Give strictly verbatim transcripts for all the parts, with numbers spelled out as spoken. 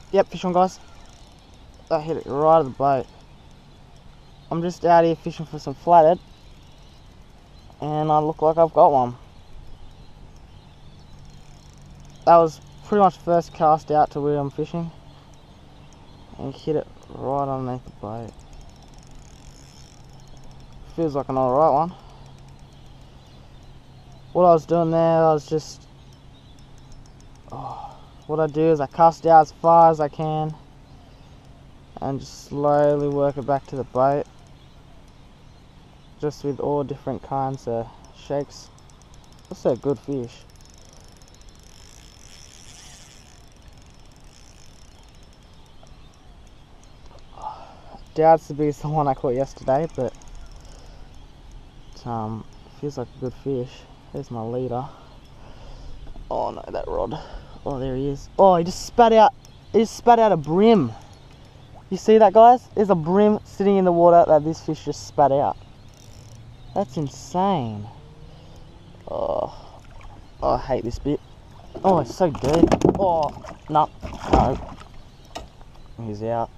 Yep, fish on, guys. I hit it right at the boat. I'm just out here fishing for some flathead, and I look like I've got one. That was pretty much first cast out to where I'm fishing, and hit it right underneath the boat. Feels like an alright one. What I was doing there, I was just, oh, what I do is I cast out as far as I can and just slowly work it back to the boat, just with all different kinds of shakes. That's a good fish. Doubt it's the biggest one I caught yesterday, but um, feels like a good fish. There's my leader. Oh no, that rod. Oh, there he is. Oh, he just spat out. He just spat out a brim. You see that, guys? There's a brim sitting in the water that this fish just spat out. That's insane. Oh, oh I hate this bit. Oh, it's so dirty. Oh, no, no. He's out.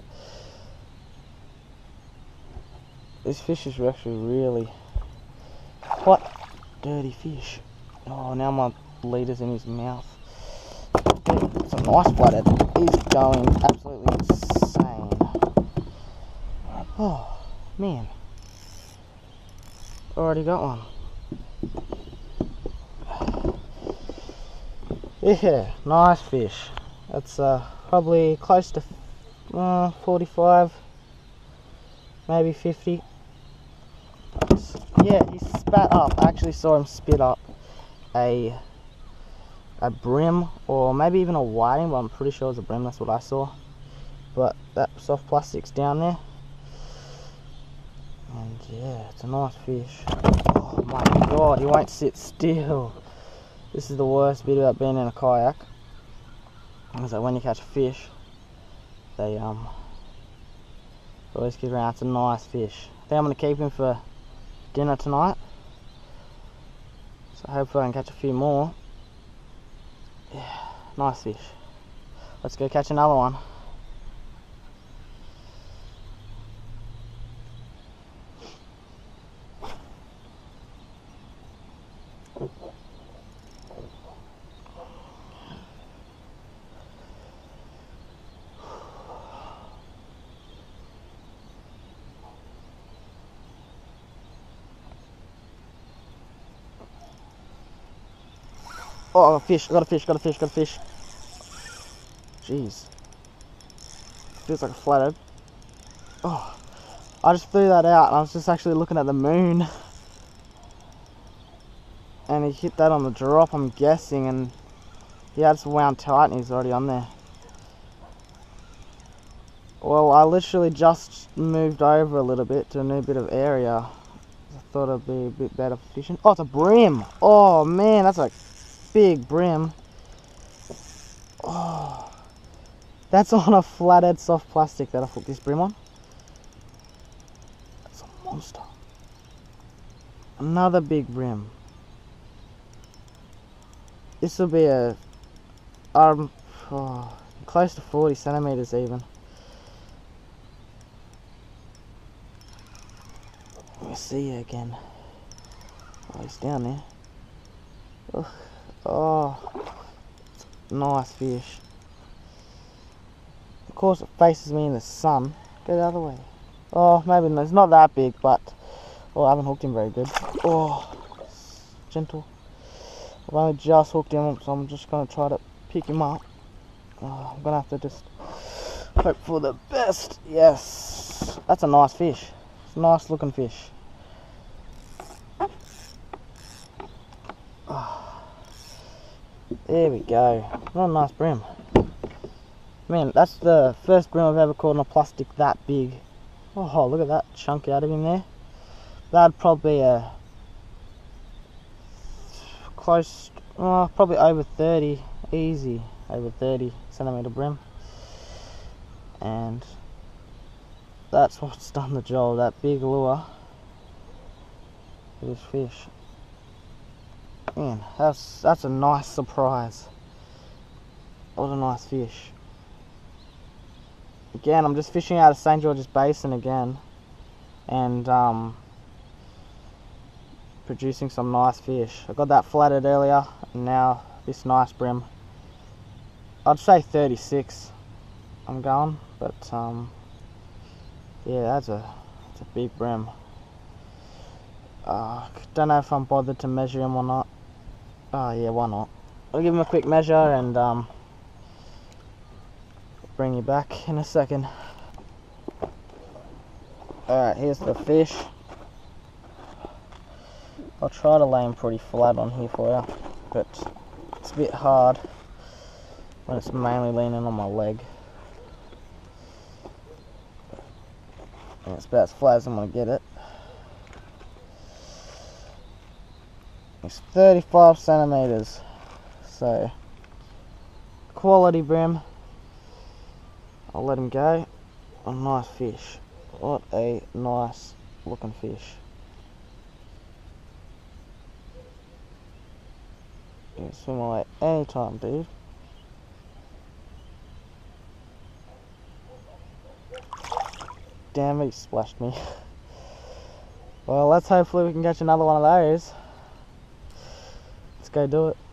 This fish is actually really quite dirty fish. Oh, now my leader's in his mouth. Yeah, it's a nice flathead. He's going absolutely insane. Oh, man. Already got one. Yeah, nice fish. That's uh, probably close to uh, forty-five, maybe fifty. Yeah, he spat up. I actually saw him spit up a a brim, or maybe even a whiting, but I'm pretty sure it's a brim. That's what I saw. But that soft plastic's down there, and yeah, it's a nice fish. Oh my god, he won't sit still. This is the worst bit about being in a kayak, is that when you catch a fish, they um always keep around. It's a nice fish. I think I'm gonna keep him for dinner tonight, so hopefully I can catch a few more. Yeah, nice fish. Let's go catch another one. Oh, I got a fish, got a fish, got a fish, got a fish. Jeez. Feels like a flathead. Oh, I just threw that out and I was just actually looking at the moon. And he hit that on the drop, I'm guessing, and he had it wound tight and he's already on there. Well, I literally just moved over a little bit to a new bit of area. I thought it'd be a bit better for fishing. Oh, it's a brim! Oh man, that's a big brim. Oh, that's on a flathead soft plastic that I hooked this brim on. That's a monster. Another big brim. This will be a um oh, close to forty centimeters even. Let me see you again. Oh, he's down there. Ugh. Oh, nice fish. Of course it faces me in the sun. Go the other way. Oh, maybe no, it's not that big, but oh, I haven't hooked him very good. Oh, gentle. I've only just hooked him, so I'm just going to try to pick him up. Oh, I'm going to have to just hope for the best. Yes, that's a nice fish. It's a nice looking fish. Oh. There we go. What a nice brim. Man, that's the first brim I've ever caught in a plastic that big. Oh, look at that chunk out of him there. That'd probably be a close, oh, probably over thirty, easy, over thirty centimeter brim. And that's what's done the job, that big lure for this fish. Man, that's that's a nice surprise. What a nice fish. again, I'm just fishing out of Saint George's Basin again, and um, producing some nice fish. I got that flatted earlier, and now this nice brim. I'd say thirty-six I'm going, but um, yeah, that's a, that's a big brim. Uh, don't know if I'm bothered to measure him or not. Oh yeah, why not? I'll give him a quick measure and um, bring you back in a second. Alright, here's the fish. I'll try to lay him pretty flat on here for you, but it's a bit hard when it's mainly leaning on my leg. And it's about as flat as I'm going to get it. It's thirty-five centimeters, so quality brim. I'll let him go. A nice fish. What a nice looking fish. You can swim away anytime, dude. Damn it, he splashed me. Well, let's hopefully we can catch another one of those. Let's go do it.